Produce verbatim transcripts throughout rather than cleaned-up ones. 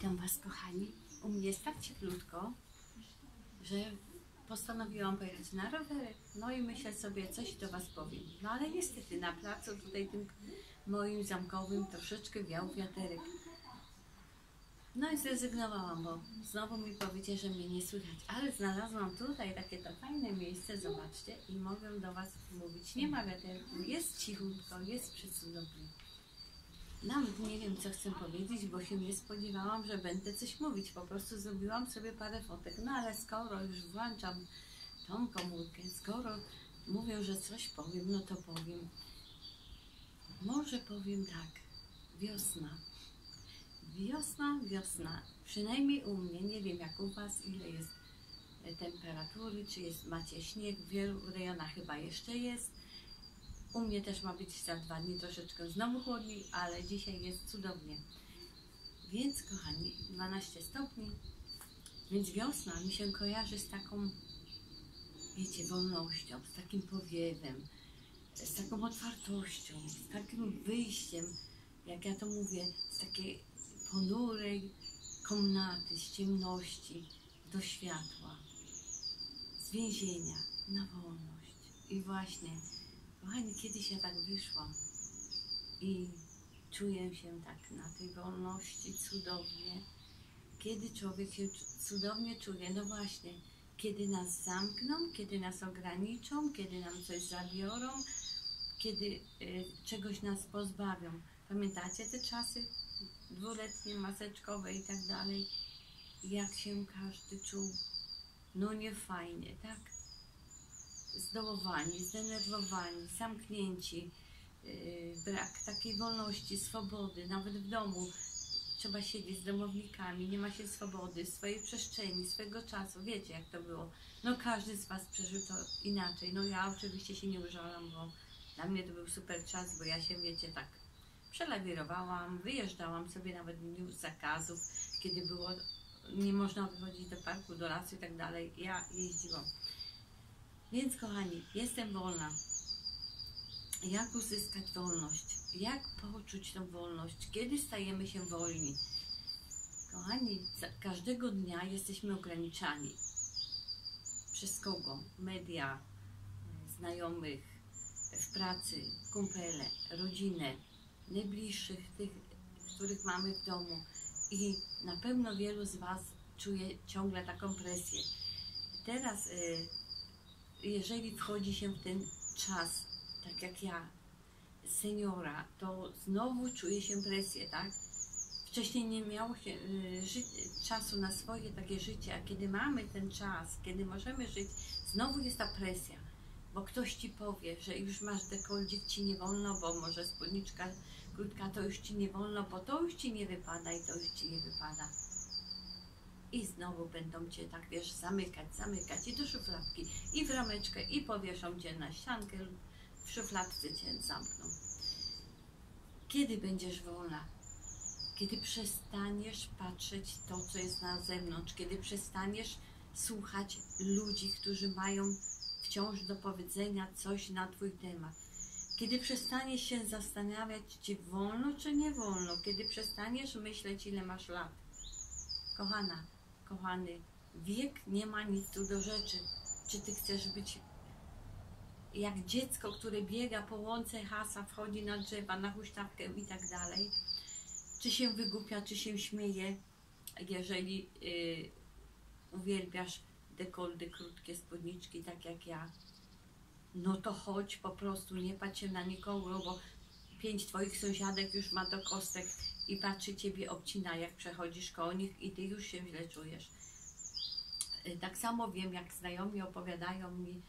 Witam Was, kochani. U mnie jest tak cieplutko, że postanowiłam pojechać na rowerek. No i myślę sobie, coś do Was powiem. No ale niestety na placu tutaj tym moim zamkowym troszeczkę wiał wiaterek. No i zrezygnowałam, bo znowu mi powiecie, że mnie nie słychać. Ale znalazłam tutaj takie to fajne miejsce, zobaczcie, i mogę do Was mówić. Nie ma wiaterku, jest cichutko, jest przecudownie. Nawet nie wiem, co chcę powiedzieć, bo się nie spodziewałam, że będę coś mówić. Po prostu zrobiłam sobie parę fotek. No ale skoro już włączam tą komórkę, skoro mówię, że coś powiem, no to powiem. Może powiem tak. Wiosna. Wiosna, wiosna. Przynajmniej u mnie, nie wiem jak u Was, ile jest temperatury, czy jest, macie śnieg. W wielu rejonach chyba jeszcze jest. U mnie też ma być za dwa dni troszeczkę znowu chłodniej, ale dzisiaj jest cudownie. Więc kochani, dwanaście stopni, więc wiosna mi się kojarzy z taką, wiecie, wolnością, z takim powiewem, z taką otwartością, z takim wyjściem, jak ja to mówię, z takiej ponurej komnaty, z ciemności do światła, z więzienia na wolność. I właśnie, kochani, kiedyś ja tak wyszłam i czuję się tak na tej wolności cudownie. Kiedy człowiek się cudownie czuje, no właśnie, kiedy nas zamkną, kiedy nas ograniczą, kiedy nam coś zabiorą, kiedy y, czegoś nas pozbawią. Pamiętacie te czasy dwuletnie, maseczkowe i tak dalej? Jak się każdy czuł? No nie fajnie, tak? Zdołowani, zdenerwowani, zamknięci, yy, brak takiej wolności, swobody, nawet w domu trzeba siedzieć z domownikami, nie ma się swobody, swojej przestrzeni, swojego czasu, wiecie jak to było. No każdy z Was przeżył to inaczej, no ja oczywiście się nie użalam, bo dla mnie to był super czas, bo ja się, wiecie, tak przelawirowałam, wyjeżdżałam sobie nawet w dniu zakazów, kiedy było, nie można wychodzić do parku, do lasu i tak dalej, ja jeździłam. Więc kochani, jestem wolna. Jak uzyskać wolność? Jak poczuć tą wolność? Kiedy stajemy się wolni? Kochani, każdego dnia jesteśmy ograniczani. Przez kogo? Media, znajomych, w pracy, kumpele, rodzinę, najbliższych, tych, których mamy w domu. I na pewno wielu z Was czuje ciągle taką presję. Teraz y, jeżeli wchodzi się w ten czas, tak jak ja, seniora, to znowu czuje się presję, tak? Wcześniej nie miało się y, ży czasu na swoje takie życie, a kiedy mamy ten czas, kiedy możemy żyć, znowu jest ta presja, bo ktoś Ci powie, że już masz dekolcik, Ci nie wolno, bo może spódniczka krótka, to już Ci nie wolno, bo to już Ci nie wypada i to już Ci nie wypada. I znowu będą Cię tak, wiesz, zamykać, zamykać i do szufladki, i w rameczkę, i powieszą Cię na ściankę lub w szufladce Cię zamkną. Kiedy będziesz wolna? Kiedy przestaniesz patrzeć to, co jest na zewnątrz, kiedy przestaniesz słuchać ludzi, którzy mają wciąż do powiedzenia coś na Twój temat. Kiedy przestaniesz się zastanawiać, czy wolno, czy nie wolno. Kiedy przestaniesz myśleć, ile masz lat. Kochana, kochany, wiek nie ma nic tu do rzeczy. Czy Ty chcesz być jak dziecko, które biega po łące, hasa, wchodzi na drzewa, na huśtawkę i tak dalej? Czy się wygłupia, czy się śmieje, jeżeli yy, uwielbiasz dekolty, krótkie spódniczki, tak jak ja? No to chodź po prostu, nie patrz się na nikogo, bo pięć Twoich sąsiadek już ma do kostek i patrzy Ciebie, obcina, jak przechodzisz koło nich i Ty już się źle czujesz. Tak samo wiem, jak znajomi opowiadają mi,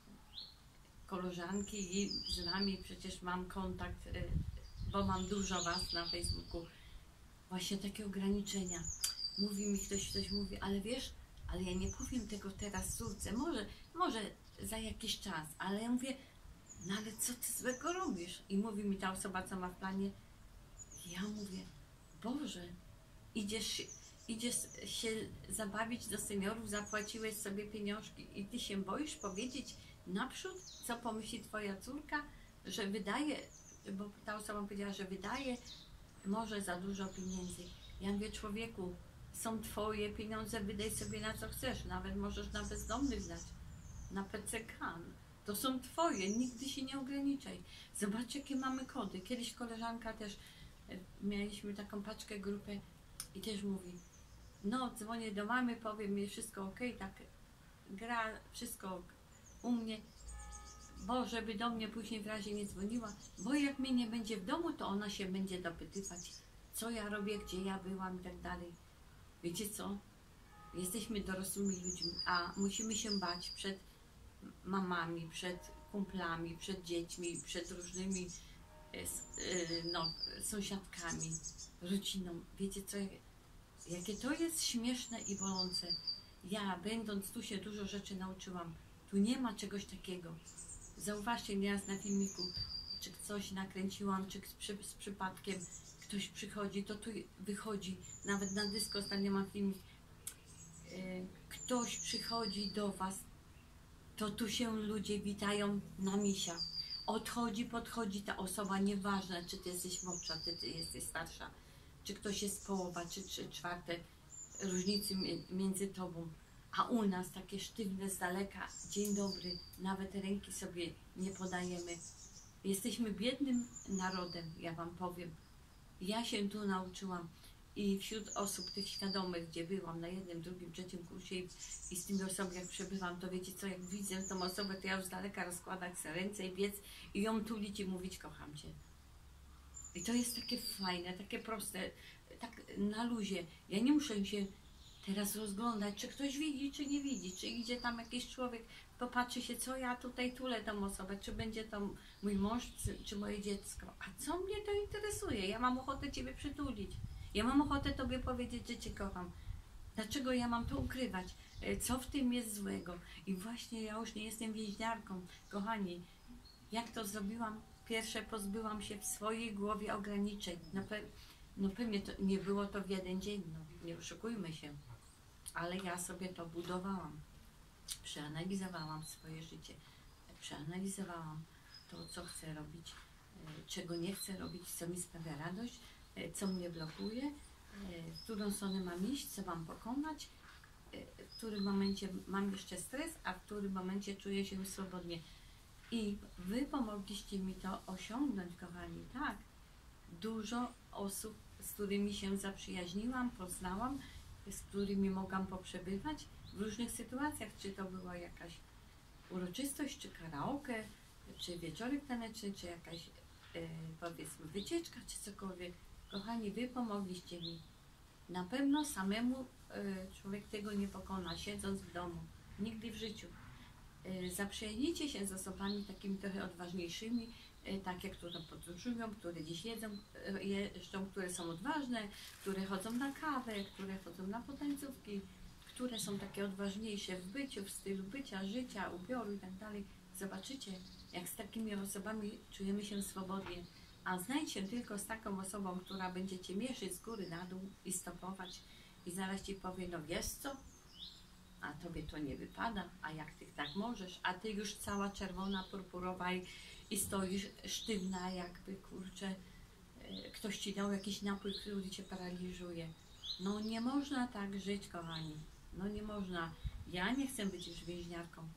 koleżanki, i z nami przecież mam kontakt, bo mam dużo Was na Facebooku, właśnie takie ograniczenia. Mówi mi ktoś, ktoś mówi, ale wiesz, ale ja nie powiem tego teraz córce, może, może za jakiś czas, ale ja mówię, no ale co Ty złego robisz? I mówi mi ta osoba, co ma w planie, ja mówię, Boże, idziesz, idziesz się zabawić do seniorów, zapłaciłeś sobie pieniążki i Ty się boisz powiedzieć naprzód, co pomyśli Twoja córka, że wydaje, bo ta osoba powiedziała, że wydaje może za dużo pieniędzy. Ja mówię, człowieku, są twoje pieniądze, wydaj sobie na co chcesz, nawet możesz na bezdomnych dać, na P C K. To są twoje, nigdy się nie ograniczaj. Zobacz, jakie mamy kody. Kiedyś koleżanka też, mieliśmy taką paczkę, grupę i też mówi, no dzwonię do mamy, powiem mi wszystko ok, tak gra, wszystko u mnie, bo żeby do mnie później w razie nie dzwoniła, bo jak mnie nie będzie w domu, to ona się będzie dopytywać, co ja robię, gdzie ja byłam i tak dalej. Wiecie co? Jesteśmy dorosłymi ludźmi, a musimy się bać przed mamami, przed kumplami, przed dziećmi, przed różnymi no, sąsiadkami, rodziną. Wiecie co? Jakie to jest śmieszne i bolące. Ja, będąc tu, się dużo rzeczy nauczyłam. Tu nie ma czegoś takiego. Zauważcie, nieraz na filmiku, czy coś nakręciłam, czy z, z przypadkiem ktoś przychodzi, to tu wychodzi, nawet na dysko ostatnio mam filmik, ktoś przychodzi do was, to tu się ludzie witają na misia. Odchodzi, podchodzi ta osoba, nieważne, czy ty jesteś młodsza, ty, ty jesteś starsza, czy ktoś jest połowa, czy trzy czwarte różnicy między tobą. A u nas takie sztywne z daleka, dzień dobry, nawet ręki sobie nie podajemy. Jesteśmy biednym narodem, ja wam powiem. Ja się tu nauczyłam i wśród osób tych świadomych, gdzie byłam na jednym, drugim, trzecim kursie i, i z tymi osobami jak przebywam, to wiecie co, jak widzę tą osobę, to ja już z daleka rozkładać sobie ręce i biec i ją tulić i mówić, kocham cię. I to jest takie fajne, takie proste, tak na luzie. Ja nie muszę się teraz rozglądać, czy ktoś widzi, czy nie widzi, czy idzie tam jakiś człowiek, popatrzy się, co ja tutaj tulę tą osobę, czy będzie to mój mąż, czy, czy moje dziecko. A co mnie to interesuje? Ja mam ochotę ciebie przytulić. Ja mam ochotę tobie powiedzieć, że cię kocham. Dlaczego ja mam to ukrywać? Co w tym jest złego? I właśnie ja już nie jestem więźniarką. Kochani, jak to zrobiłam? Pierwsze, pozbyłam się w swojej głowie ograniczeń. No, pe no pewnie to, nie było to w jeden dzień, no, nie oszukujmy się. Ale ja sobie to budowałam. Przeanalizowałam swoje życie. Przeanalizowałam to, co chcę robić, czego nie chcę robić, co mi sprawia radość, co mnie blokuje, w którą stronę mam iść, co mam pokonać, w którym momencie mam jeszcze stres, a w którym momencie czuję się swobodnie. I wy pomogliście mi to osiągnąć, kochani, tak. Dużo osób, z którymi się zaprzyjaźniłam, poznałam, z którymi mogłam poprzebywać w różnych sytuacjach, czy to była jakaś uroczystość, czy karaoke, czy wieczorek taneczny, czy jakaś e, powiedzmy wycieczka, czy cokolwiek. Kochani, wy pomogliście mi. Na pewno samemu e, człowiek tego nie pokona, siedząc w domu. Nigdy w życiu. E, zaprzyjaźnijcie się z osobami takimi trochę odważniejszymi, e, takie, które podróżują, które gdzieś jedzą, e, jeżdżą, które są odważne, które chodzą na kawę, które chodzą na potańcówki, które są takie odważniejsze w byciu, w stylu bycia, życia, ubioru i tak dalej. Zobaczycie, jak z takimi osobami czujemy się swobodnie. A znajdź się tylko z taką osobą, która będzie cię mieszyć z góry na dół i stopować i zaraz ci powie, no wiesz co, a tobie to nie wypada, a jak ty tak możesz, a ty już cała czerwona, purpurowa i, i stoisz sztywna, jakby kurczę, ktoś ci dał jakiś napój, który cię paraliżuje. No nie można tak żyć, kochani. No nie można. Ja nie chcę być już więźniarką.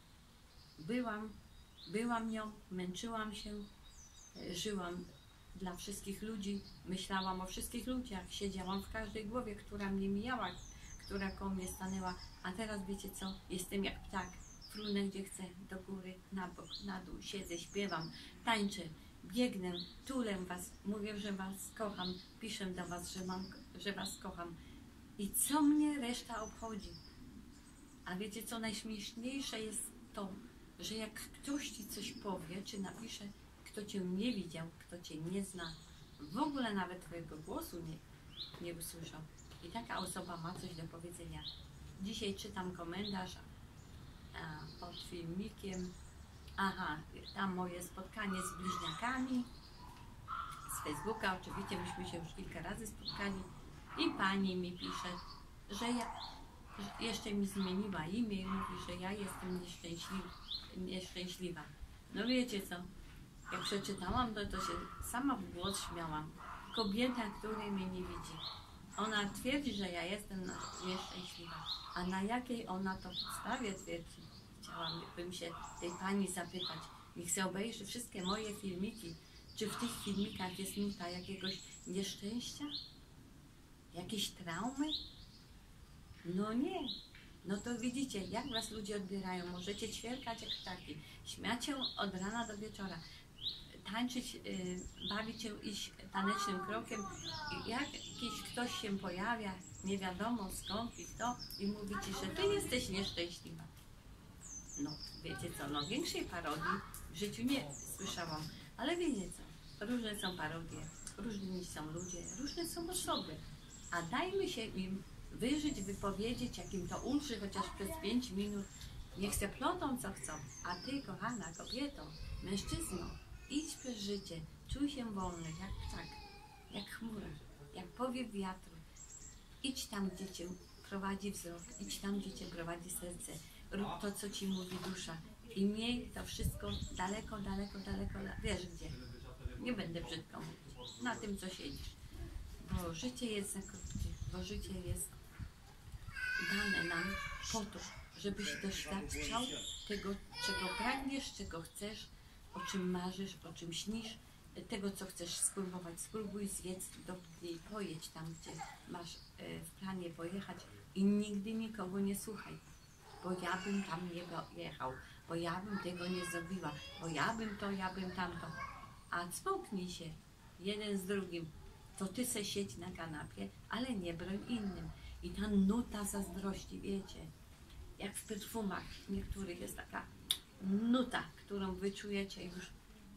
Byłam, byłam nią, męczyłam się, żyłam dla wszystkich ludzi, myślałam o wszystkich ludziach, siedziałam w każdej głowie, która mnie mijała, która koło mnie stanęła, a teraz wiecie co? Jestem jak ptak, frunę gdzie chcę, do góry, na bok, na dół, siedzę, śpiewam, tańczę, biegnę, tulę was, mówię, że was kocham, piszę do was, że, mam, że was kocham. I co mnie reszta obchodzi? A wiecie co najśmieszniejsze jest to, że jak ktoś ci coś powie, czy napisze, kto cię nie widział, kto cię nie zna, w ogóle nawet twojego głosu nie, nie usłyszał. I taka osoba ma coś do powiedzenia. Dzisiaj czytam komentarz a, pod filmikiem. Aha, tam moje spotkanie z bliźniakami z Facebooka. Oczywiście myśmy się już kilka razy spotkali. I pani mi pisze, że ja że jeszcze mi zmieniła imię i mówi, że ja jestem nieszczęśliwa. nieszczęśliwa. No wiecie co? Jak przeczytałam to, to się sama w głos śmiałam. Kobieta, której mnie nie widzi. Ona twierdzi, że ja jestem nieszczęśliwa. A na jakiej ona to podstawie twierdzi? Chciałabym się tej pani zapytać. Niech sobie obejrzy wszystkie moje filmiki. Czy w tych filmikach jest nuta jakiegoś nieszczęścia? Jakiejś traumy? No nie. No to widzicie, jak was ludzie odbierają. Możecie ćwierkać jak ptaki, śmiać się od rana do wieczora, tańczyć, yy, bawić się, iść tanecznym krokiem. I jak jakiś ktoś się pojawia, nie wiadomo skąd i kto, i mówi ci, że ty jesteś nieszczęśliwa. No, wiecie co, no większej parodii w życiu nie słyszałam, ale wiecie co, różne są parodie, różni są ludzie, różne są osoby, a dajmy się im wyżyć, wypowiedzieć, jak im to ulży, chociaż przez pięć minut, niech se plotą co chcą, a ty, kochana kobieto, mężczyzno, idź przez życie, czuj się wolny, jak ptak, jak chmura, jak powiew wiatru, idź tam, gdzie cię prowadzi wzrok, idź tam, gdzie cię prowadzi serce, rób to, co ci mówi dusza i miej to wszystko daleko, daleko, daleko, wiesz gdzie, nie będę brzydko mówić, na tym, co siedzisz, bo życie jest za krótkie, bo życie jest dane nam po to, żebyś doświadczał tego, czego pragniesz, czego chcesz, o czym marzysz, o czym śnisz, tego, co chcesz spróbować. Spróbuj, zjedz, dotknij, pojedź tam, gdzie masz w planie pojechać i nigdy nikogo nie słuchaj, bo ja bym tam nie jechał, bo ja bym tego nie zrobiła, bo ja bym to, ja bym tamto. A cmoknij się jeden z drugim, to ty se siedź na kanapie, ale nie broń innym. I ta nuta zazdrości, wiecie, jak w perfumach niektórych jest taka nuta, którą wyczujecie już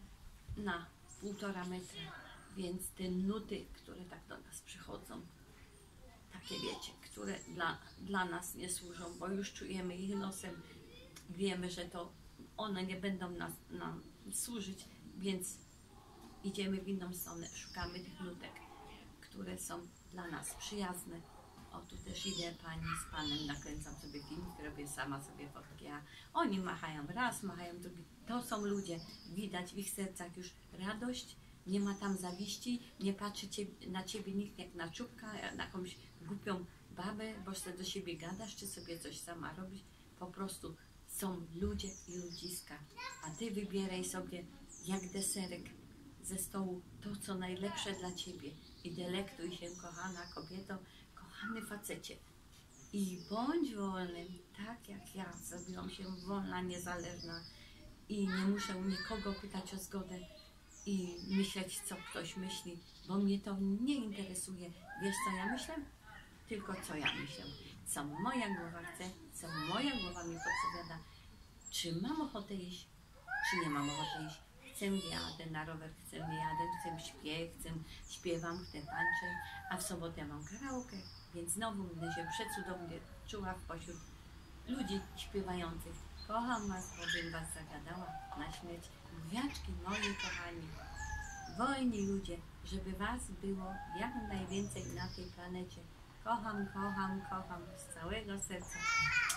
na półtora metra. Więc te nuty, które tak do nas przychodzą, takie wiecie, które dla, dla nas nie służą, bo już czujemy ich nosem, wiemy, że to one nie będą nas, nam służyć, więc idziemy w inną stronę, szukamy tych nutek, które są dla nas przyjazne. O, tu też idę pani z panem, nakręcam sobie film, robię sama sobie fotki, a oni machają raz, machają drugi. To są ludzie, widać w ich sercach już radość, nie ma tam zawiści, nie patrzy ciebie, na ciebie nikt jak na czubka, na jakąś głupią babę, bo sobie do siebie gadasz, czy sobie coś sama robisz. Po prostu są ludzie i ludziska, a ty wybieraj sobie jak deserek ze stołu to, co najlepsze dla ciebie i delektuj się, kochana kobieto, kochany facecie, i bądź wolnym, tak jak ja zrobiłam się wolna, niezależna i nie muszę nikogo pytać o zgodę i myśleć, co ktoś myśli, bo mnie to nie interesuje. Wiesz, co ja myślę? Tylko co ja myślę, co moja głowa chce, co moja głowa mi podpowiada, czy mam ochotę iść, czy nie mam ochoty iść. Chcę, jadę na rower, chcę, jadę, chcę, śpię, chcę, śpiewam, chcę, tańczę, a w sobotę mam karaoke, więc znowu będę się przecudownie czuła pośród ludzi śpiewających. Kocham was, bo bym was zagadała na śmierć. Gwiaczki moi kochani, wolni ludzie, żeby was było jak najwięcej na tej planecie. Kocham, kocham, kocham z całego serca.